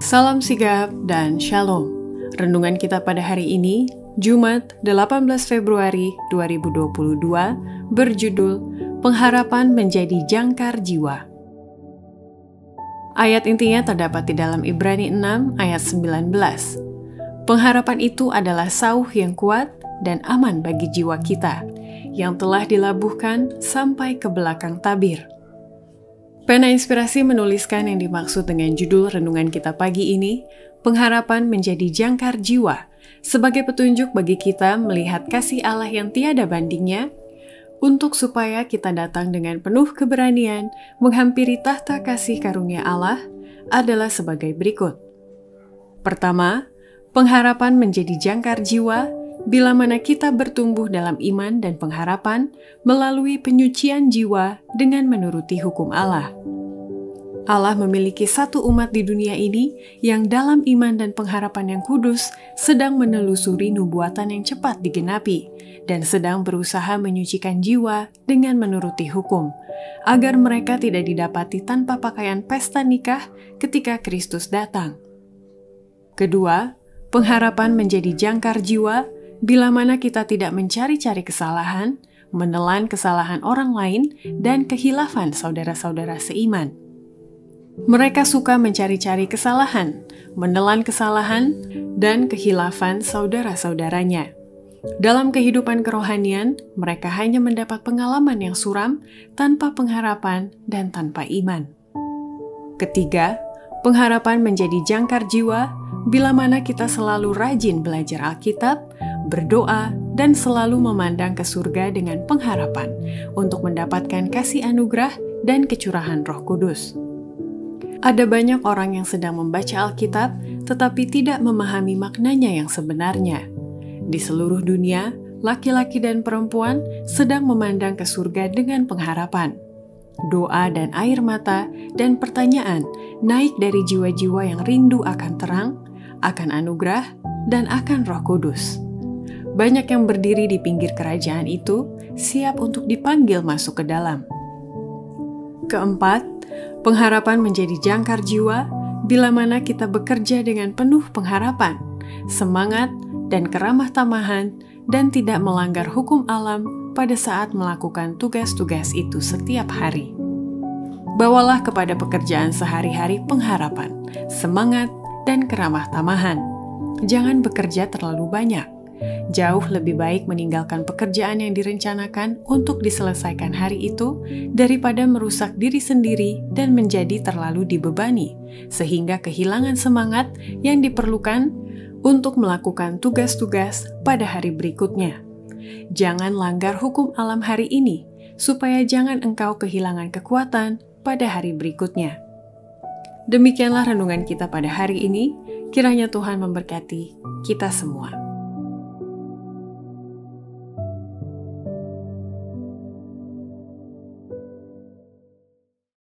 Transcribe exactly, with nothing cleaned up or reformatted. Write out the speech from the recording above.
Salam sigap dan shalom. Renungan kita pada hari ini, Jumat delapan belas Februari dua ribu dua puluh dua, berjudul Pengharapan Menjadi Jangkar Jiwa. Ayat intinya terdapat di dalam Ibrani enam ayat sembilan belas. Pengharapan itu adalah sauh yang kuat dan aman bagi jiwa kita, yang telah dilabuhkan sampai ke belakang tabir. Pena Inspirasi menuliskan yang dimaksud dengan judul renungan kita pagi ini, pengharapan menjadi jangkar jiwa, sebagai petunjuk bagi kita melihat kasih Allah yang tiada bandingnya, untuk supaya kita datang dengan penuh keberanian menghampiri tahta kasih karunia Allah adalah sebagai berikut. Pertama, pengharapan menjadi jangkar jiwa bila mana kita bertumbuh dalam iman dan pengharapan melalui penyucian jiwa dengan menuruti hukum Allah. Allah memiliki satu umat di dunia ini yang dalam iman dan pengharapan yang kudus sedang menelusuri nubuatan yang cepat digenapi dan sedang berusaha menyucikan jiwa dengan menuruti hukum, agar mereka tidak didapati tanpa pakaian pesta nikah ketika Kristus datang. Kedua, pengharapan menjadi jangkar jiwa bila mana kita tidak mencari-cari kesalahan, menelan kesalahan orang lain, dan kehilafan saudara-saudara seiman. Mereka suka mencari-cari kesalahan, menelan kesalahan, dan kehilafan saudara-saudaranya. Dalam kehidupan kerohanian, mereka hanya mendapat pengalaman yang suram, tanpa pengharapan dan tanpa iman. Ketiga, pengharapan menjadi jangkar jiwa bila mana kita selalu rajin belajar Alkitab, berdoa, dan selalu memandang ke surga dengan pengharapan untuk mendapatkan kasih anugerah dan kecurahan Roh Kudus. Ada banyak orang yang sedang membaca Alkitab tetapi tidak memahami maknanya yang sebenarnya. Di seluruh dunia, laki-laki dan perempuan sedang memandang ke surga dengan pengharapan. Doa dan air mata dan pertanyaan naik dari jiwa-jiwa yang rindu akan terang, akan anugerah, dan akan Roh Kudus. Banyak yang berdiri di pinggir kerajaan itu siap untuk dipanggil masuk ke dalam. Keempat, pengharapan menjadi jangkar jiwa bila mana kita bekerja dengan penuh pengharapan, semangat, dan keramah tamahan, dan tidak melanggar hukum alam pada saat melakukan tugas-tugas itu setiap hari. Bawalah kepada pekerjaan sehari-hari pengharapan, semangat, dan keramah tamahan. Jangan bekerja terlalu banyak. Jauh lebih baik meninggalkan pekerjaan yang direncanakan untuk diselesaikan hari itu daripada merusak diri sendiri dan menjadi terlalu dibebani, sehingga kehilangan semangat yang diperlukan untuk melakukan tugas-tugas pada hari berikutnya. Jangan langgar hukum alam hari ini, supaya jangan engkau kehilangan kekuatan pada hari berikutnya. Demikianlah renungan kita pada hari ini, kiranya Tuhan memberkati kita semua.